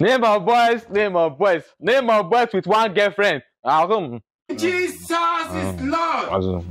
Name of boys with one girlfriend. Jesus is Lord.